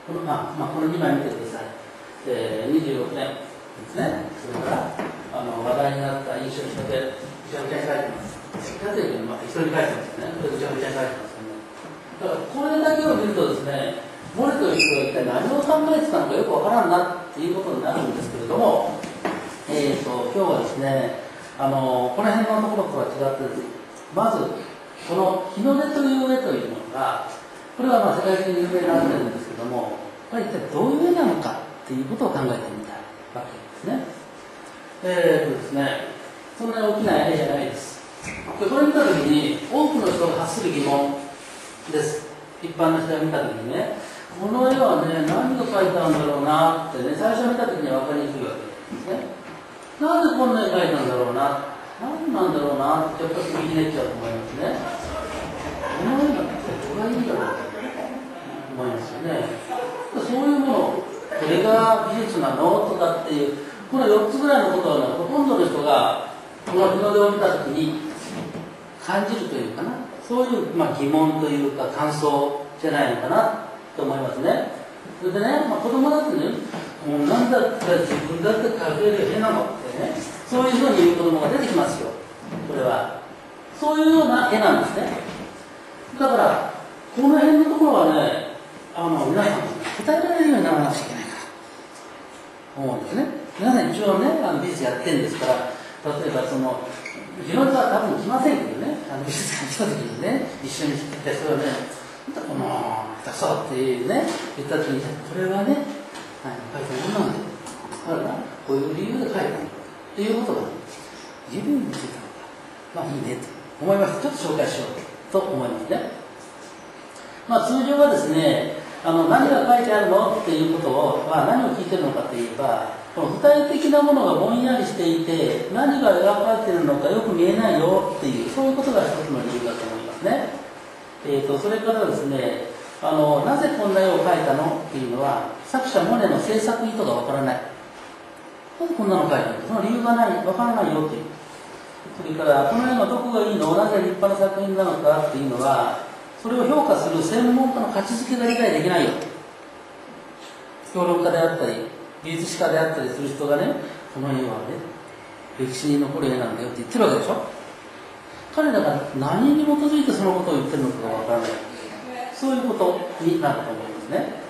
この2枚見てください。26年ですね。それから話題になった印象にしてぐちゃぐちゃに書いてます。なぜ一人書いてますね。これぐちゃぐちゃに書いてますよね。だからこれだけを見るとですね、モレという人が一体何を考えてたのかよくわからんなっていうことになるんですけれども、今日はですね、この辺のところとは違ってですね、まずこの日の出という絵というのが、これは世界的に有名になってるんですけども、これ一体どういう絵なのかっていうことを考えてみたいわけですね。ですね、そんなに大きな絵じゃないです。これ見たときに多くの人が発する疑問です。一般の人が見たときにね、この絵はね、何が描いたんだろうなってね、最初見たときには分かりにくいわけですね。なんでこんな絵描いたんだろうな、何なんだろうなってやっぱりひねっちゃうと思いますね。この絵がどこがいいんだろうと思いますよね。そういうもの、これが美術なのとかっていう、この4つぐらいのことは、ね、ほとんどの人がこの日の出を見たときに感じるというかな、そういう、疑問というか感想じゃないのかなと思いますね。それでね、子供だってね、もう何だったら自分だって描ける絵なのってね、そういうふうに言う子供が出てきますよ。これはそういうような絵なんですね。だからこの辺のところはね、皆さん答えられるようにならなくちゃいけないから思うんですね。皆さん一応ね、美術やってるんですから、例えば日の出は多分来ませんけどね、美術館に来た時にね、一緒に来てそれをね、この下手くそっていうね、言った時に、これはね、書いたものなんだよ。だからこういう理由で書いたんだっていうことが自分についたのか、いいねと思います。ちょっと紹介しようと思いますね。通常はですね、何が書いてあるのっていうことを、何を聞いてるのかといえば、この具体的なものがぼんやりしていて、何が描かれているのかよく見えないよっていう、そういうことが一つの理由だと思いますね。それからですね、なぜこんな絵を描いたのっていうのは、作者モネの制作意図がわからない。なぜこんなの描いたのか、その理由がない、わからないよっていう。それから、この絵のどこがいいの、なぜ立派な作品なのかっていうのは、それを評価する専門家の価値づけが理解できないよ。評論家であったり、美術史家であったりする人がね、この絵はね、歴史に残る絵なんだよって言ってるわけでしょ。彼らが何に基づいてそのことを言ってるのかがわからない。そういうことになると思いますね。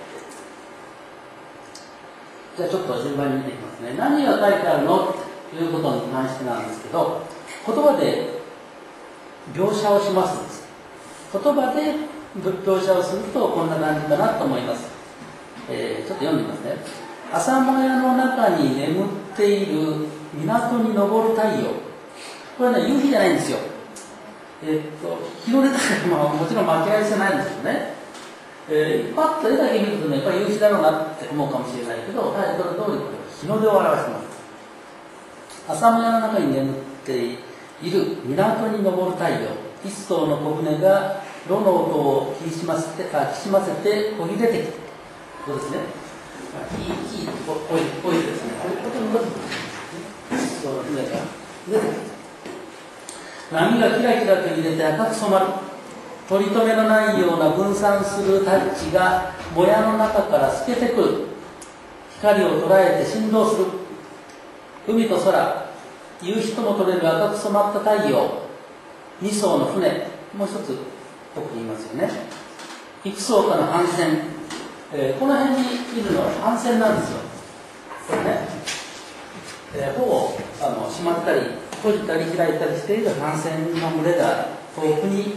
じゃあちょっと順番に見ていきますね。何が書いてあるのということに関してなんですけど、言葉で描写をします。言葉で描写をするとこんな感じかなと思います。ちょっと読んでみますね。朝もやの中に眠っている港に昇る太陽。これはね、夕日じゃないんですよ。日の出だからもちろん間違いじゃないんですよね。パッと絵だけ見るとね、やっぱり夕日だろうなって思うかもしれないけど、タイトル通り日の出を表してます。朝もやの中に眠っている港に昇る太陽。一艘の小舟が炉の音をきしませてこぎ出てきて、ここですね。キーとこいですね。一艘の船が出てきて、波がキラキラと揺れて赤く染まる。取り留めのないような分散するタッチがもやの中から透けてくる。光を捉えて振動する。海と空、夕日とも取れる赤く染まった太陽。二艘の船、もう一つ特に言いますよね。幾艘かの帆船、この辺にいるのは帆船なんですよ。これね、帆を閉まったり閉じたり開いたりしている帆船の群れが遠くに、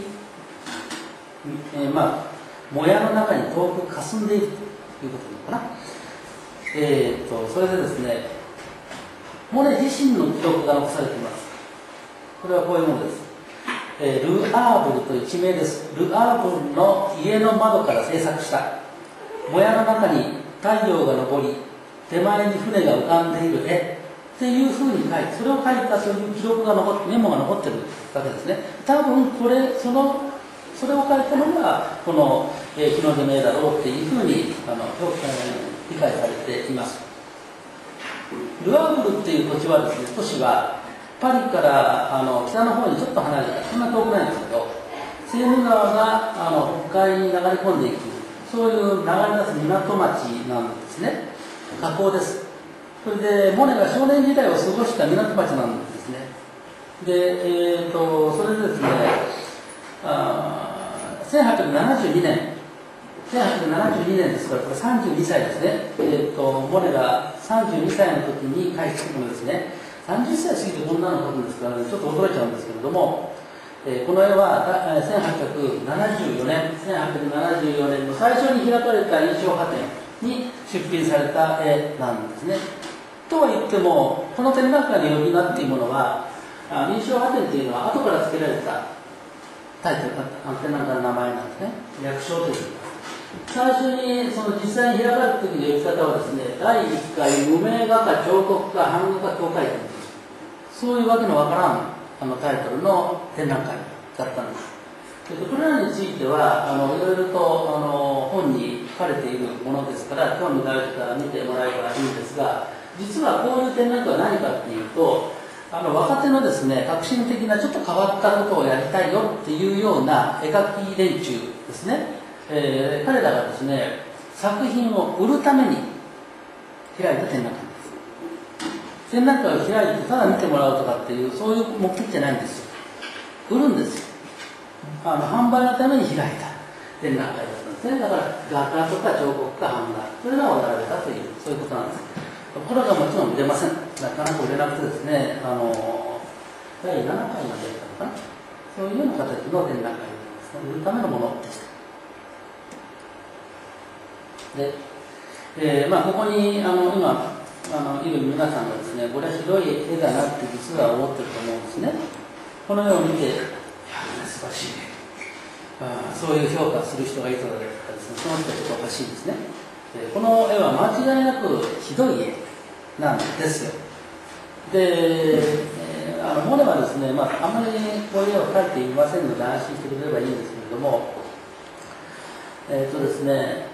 もやの中に遠く霞んでいるということなのかな。それでですね、モネ自身の記録が残されています。これはこういうものです。ルアーブルという地名です。ルアーブルの家の窓から制作した。もやの中に太陽が昇り、手前に船が浮かんでいる絵っていうふうに書いて、それを書いたという記録がメモが残ってるわけですね。多分それを書いたのがこの日の出の絵だろうっていうふうに理解されています。ルアーブルっていう土地はですね、都市はパリから北の方にちょっと離れた、そんな遠くないんですけど、セーヌ川が北海に流れ込んでいく、 そういう流れ出す港町なんですね。河口です。それでモネが少年時代を過ごした港町なんですね。で、それでですね、1872年ですから、これ32歳ですね。モネが32歳の時に書いたものですね。30歳過ぎてこんなの書くんですから、ね、ちょっと驚いちゃうんですけれども、この絵は1874年の最初に開かれた印象派展に出品された絵なんですね。とは言っても、この展覧会の呼び名っていうものは、印象派展っていうのは後から付けられたタイトル、展覧会の名前なんですね。略称という。最初にその実際に開かれた時の呼び方はですね、第1回無名画家、彫刻家、版画家、教会展、そういうわけのわからんタイトルの展覧会だったんです。これらについてはいろいろと本に書かれているものですから、興味がある方は見てもらえばいいんですが、実はこういう展覧会は何かっていうと、若手のですね、革新的なちょっと変わったことをやりたいよっていうような絵描き連中ですね、彼らがですね、作品を売るために開いた展覧会です。展覧会を開いてただ見てもらうとかっていう、そういう目的じゃないんですよ。売るんですよ。販売のために開いた展覧会だったんですね。だから画家とか彫刻家、版画、それらを並べたという、そういうことなんです。これがもちろん売れません。なかなか売れなくてですね、第7回までやったのかな。そういうような形の展覧会ですね。売るためのものでした。で、ここに今いる皆さんがですね、これはひどい絵だなって実は思ってると思うんですね。この絵を見て、いや、素晴らしいね。そういう評価する人がいたらですね、その人はちょっとおかしいですね。この絵は間違いなくひどい絵なんですよ。で、モネはですね、あんまりこういう絵を描いていませんので安心してくれればいいんですけれども、ですね、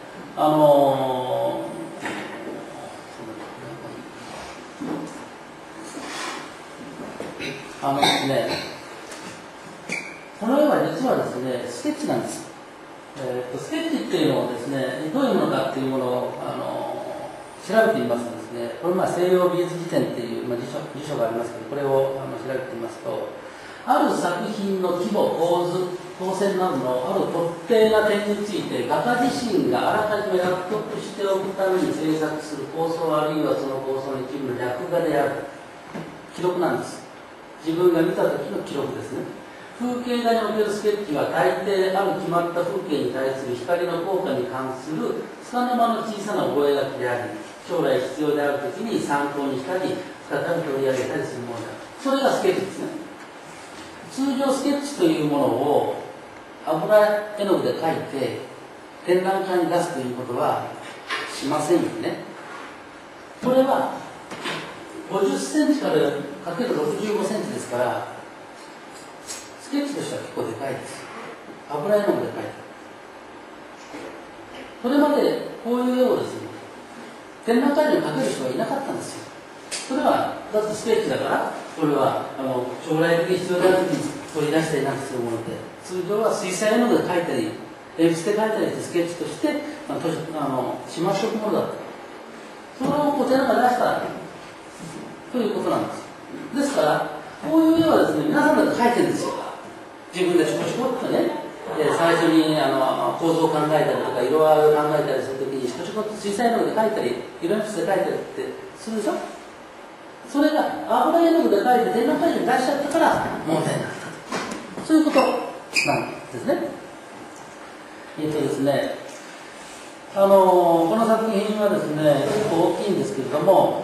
ですね、この絵は実はですね、スケッチなんです。スケッチっていうのをですね、どういうものかっていうものを調べてみますとですね、これ西洋美術辞典っていう、辞書がありますけど、これを調べてみますと、ある作品の規模、構図、構成などのある特定な点について、画家自身があらかじめ納得しておくために制作する構想あるいはその構想の一部の略画である記録なんです。自分が見た時の記録ですね。風景画におけるスケッチは大抵ある決まった風景に対する光の効果に関するつかの間の小さな覚書きであり、将来必要である時に参考にしたり再び取り上げたりするものだ。それがスケッチですね。通常スケッチというものを油絵の具で描いて展覧会に出すということはしませんよね。これは50センチからかける65センチですから、スケッチとしては結構でかいです。油絵の具で描いて。これまでこういう絵をですね、展覧会に描ける人はいなかったんですよ。それはだってスケッチだから、これは将来的に必要である時に取り出したりなんかするもので、通常は水彩絵の具で描いたり鉛筆で描いたりしてスケッチとしてしまっておくものだった。それを展覧会に出したということなんです。ですからこういう絵はですね、皆さんだって描いてるんですよ。自分でちょこちょこっとね、最初に構造を考えたりとか色合いを考えたりするときにちょこちょこっと水彩絵の具で描いたり色鉛筆で描いたりってするでしょ。それが油絵の具で描いて展覧会に出しちゃったから問題になったと、そういうことなんですね。ですね、この作品はですね、結構大きいんですけれども、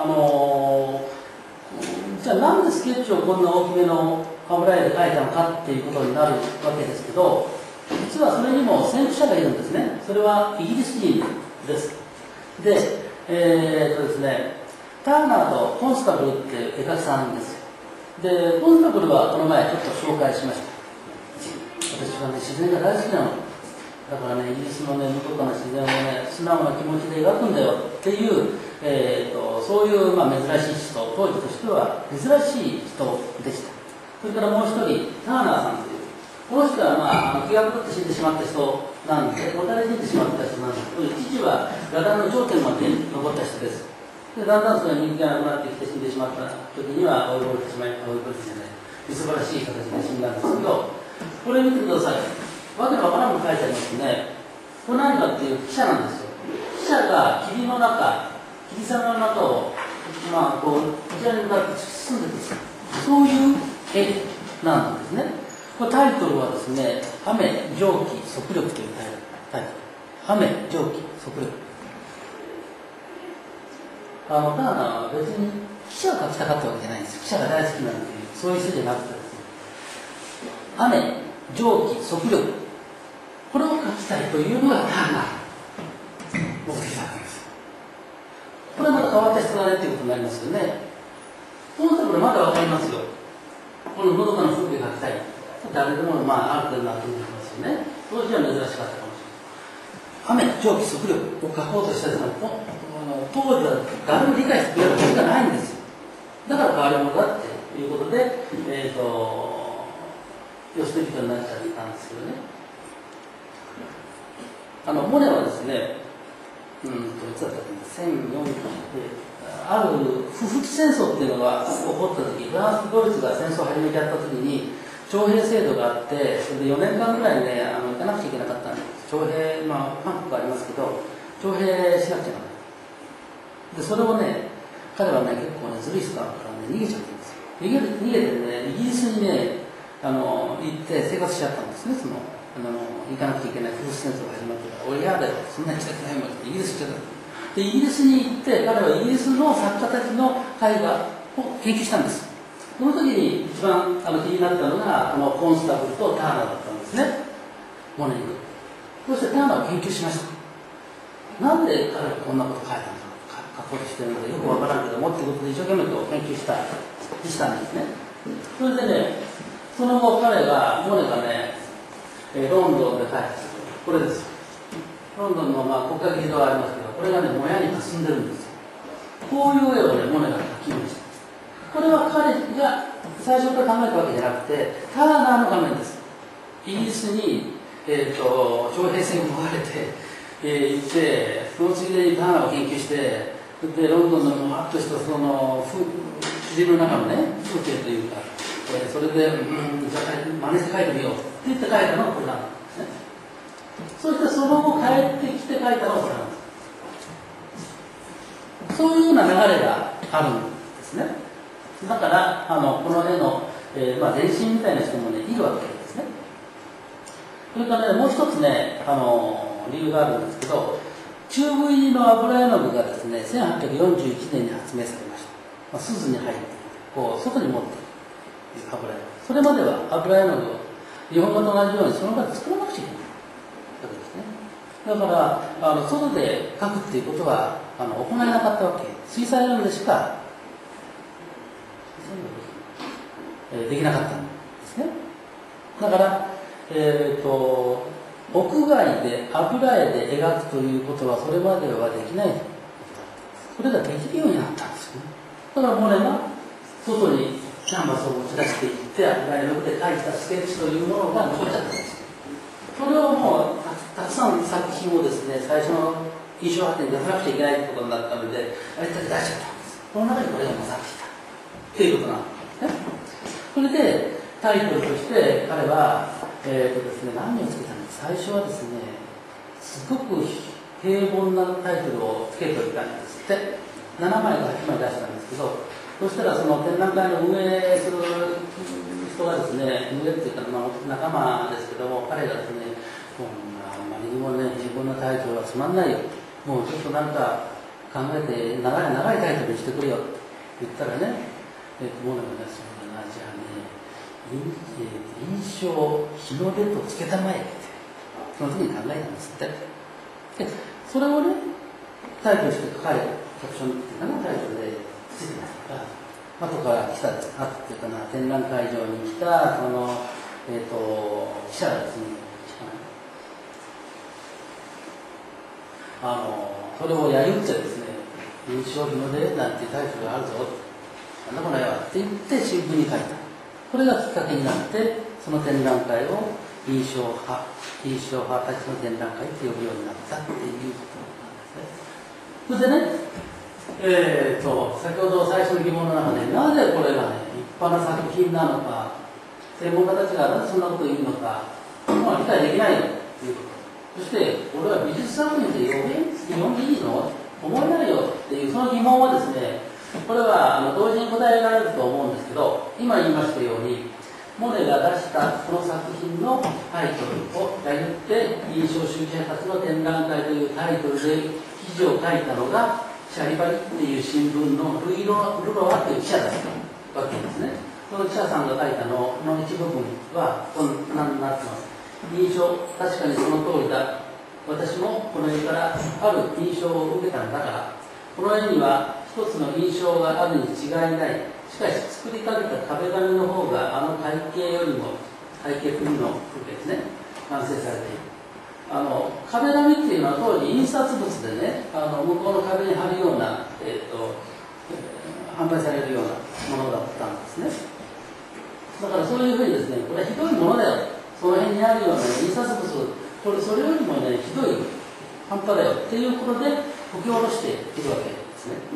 じゃあなんでスケッチをこんな大きめの油絵で描いたのかっていうことになるわけですけど、実はそれにも先駆者がいるんですね。それはイギリス人です。で、ですね、ターナーとコンスタブルっていう絵描きさんです。で、コンスタブルはこの前ちょっと紹介しました。私はね、自然が大好きなの。だからね、イギリスのね、向こうな自然をね、素直な気持ちで描くんだよっていう、そういう、珍しい人、当時としては珍しい人でした。それからもう一人、ターナーさんという、この人は気が狂って死んでしまった人なんで、もたれ死んでしまった人なんですけど、父は画壇の頂点まで登った人です。で、だんだんそれが人気がなくなってきて死んでしまった時には、追い越えてしまい、追い越えてじゃない、素晴らしい形で死んだんですけど、これ見てください。わけのわからんも書いてありますね。これ何かっていう汽車なんですよ。汽車が霧の中、霧雨の中を、こちらに向かって突き進んでくる。そういう絵なんですね。これタイトルはですね、雨、蒸気、速力というタイトル。雨、蒸気、速力。ターナーは別に記者が書きたかったわけじゃないんですよ。記者が大好きなんていう、そういう人じゃなくてですね、雨、蒸気、速力。これを書きたいというのがターナー目的だったんです。これはまた変わった人だねということになりますよね。そうしたらこれまだわかりますよ。こののどかな風景が書きたい。誰でもある程度なっていますよね。当時は珍しかったかもしれない。雨、蒸気、速力を書こうとしたら、当時は誰も理解してくれることがないんですよ。だから変わり者だっていうことで、寄せて人になっちゃったんですけどね。モネはですね、いつだったっけ、1040ある不仏戦争っていうのが起こった時、フランス、ドイツが戦争を始めちゃった時に、徴兵制度があって、それで4年間ぐらいね、行かなくちゃいけなかったんです。徴兵、韓国ありますけど、徴兵しなくちゃいけない。で、それをね、彼はね、結構ね、ずるい人だからね、逃げちゃったんですよ。逃げてね、イギリスにね、行って生活しちゃったんですね、行かなくちゃいけないフル戦争が始まってから、俺嫌だよ、そんなに行きたくないもんってイギリス行っちゃった。で、イギリスに行って、彼はイギリスの作家たちの絵画を研究したんです。その時に一番気になったのが、コンスタブルとターナーだったんですね、モネに。そしてターナーを研究しました。なんで彼はこんなこと書いたのか、書こうとしてるのかよくわからんけどもってことで一生懸命研究したんですね。それでね、その後モネがね、ロンドンで書いたこれです。ロンドンの国会議事堂がありますけど、これがね、もやに霞んでるんですよ。こういう絵をね、モネが描きました。これは彼が最初から考えたわけじゃなくて、ターナーの画面です。イギリスに、徴兵戦に逃れて、行って、そのついでにターナーを研究して、でロンドンのもわっとしたその自然の中のね、風景というか、それで、じゃあ真似して書いてみようって言って書いたのがこれなんですね。そしてその後帰ってきて書いたのがこれなんです。そういうような流れがあるんですね。だからこの絵の、前身みたいな人もね、いるわけですね。それからね、もう一つね、理由があるんですけど、チューブ入りの油絵の具がですね、1841年に発明されました。鈴に入って、こう、外に持っている油絵。それまでは油絵の具を日本語と同じようにその場で作らなくちゃいけないわけですね。だから、外で描くっていうことは行えなかったわけ。水彩絵の具でしかできなかったんですね。だから、屋外で油絵で描くということはそれまではできない。それができるようになったんですよね。だからモネは外にキャンバスを持ち出していって油絵の具で描いたスケッチというものが残っちゃったんですよ。それをもうたくさん作品をですね、最初の印象派展に出さなくちゃいけないということになったので、あれだけ出しちゃったんです。この中にこれが混ざっていたということなんですね。それでタイトルとして彼は、ですね、何をつけたのか、最初はですね、すごく平凡なタイトルをつけておいたんですって。7枚か8枚出したんですけど、そしたらその展覧会の運営する人がですね、運営っていうか、仲間ですけども、彼がですね、もうあんまりにもね、自分のタイトルはつまんないよ、もうちょっとなんか考えて長いタイトルにしてくれよって言ったらね、モネがね、そうだな、じゃあね、印象日の出とつけたまえってその時に考えたんですって。でそれをね、タイトルして書かれたキャプションっていうかな、タイトルでついてますから、後から来たっていうかな、展覧会場に来たその記者がですね、それを揶揄ってですね、印象日の出なんていうタイトルがあるぞ、なんだこの絵はって言って新聞に書いた。これがきっかけになって、その展覧会を印象派たちの展覧会と呼ぶようになったっていうことなんですね。それでね、先ほど最初の疑問の中で、なぜこれがね、立派な作品なのか、専門家たちがなぜそんなことを言うのか、理解できないよということ。そして、これは美術作品で読んでいいの思えないよっていう、その疑問はですね、これは同時に答えられると思うんですけど、今言いましたように、モネが出したこの作品のタイトルを言って印象主義者たちの展覧会というタイトルで記事を書いたのがシャリバリっていう新聞のルロワという記者だったわけですね。その記者さんが書いたのの一部分はこんなになってます。印象、確かにその通りだ。私もこの絵からある印象を受けたんだから、この絵には一つの印象があるに違いない。しかし作りかけた壁紙の方があの背景よりも背景風の風景ですね、完成されている。壁紙っていうのは当時印刷物でね、向こうの壁に貼るような、販売されるようなものだったんですね。だからそういうふうにですね、これはひどいものだよ、その辺にあるような印刷物、これそれよりもね、ひどい半端だよっていうことで吹き下ろしているわけですね。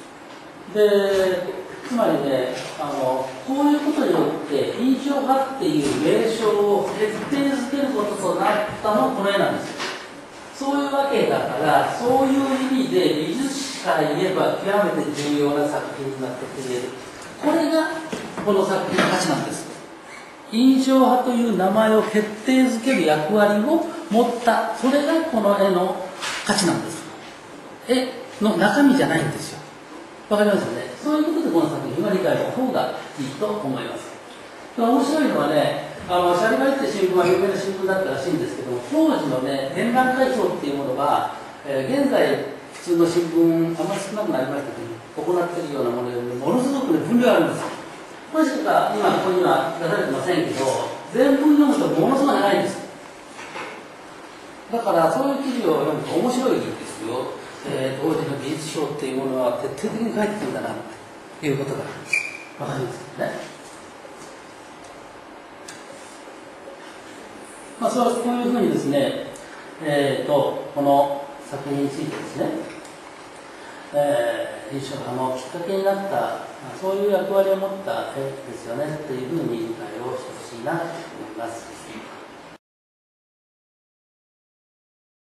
でつまりね、こういうことによって印象派っていう名称を決定づけることとなったのがこの絵なんですよ。そういうわけだから、そういう意味で美術史から言えば極めて重要な作品になってくれる。これがこの作品の価値なんです。印象派という名前を決定づける役割を持った、それがこの絵の価値なんです。絵の中身じゃないんですよ。わかりますよね。そういうことでこの作品は理解した方がいいと思います。面白いのはね、シャリバリって新聞は有名な新聞だったらしいんですけども、当時のね、展覧会表っていうものが、現在普通の新聞あんまり少なくなりましたけど、行っているようなものよりものすごく、ね、分量あるんですよ。これしか今ここには出されてませんけど、全文読むとものすごい長いんです。だからそういう記事を読むと面白いですよ。当時の美術賞っていうものは徹底的に書いてくるんだなということがわかりますよね。そうこういうふうにですね、この作品についてですね、印象派のきっかけになった、そういう役割を持った絵ですよねというふうに理解をしてほしいなと思います。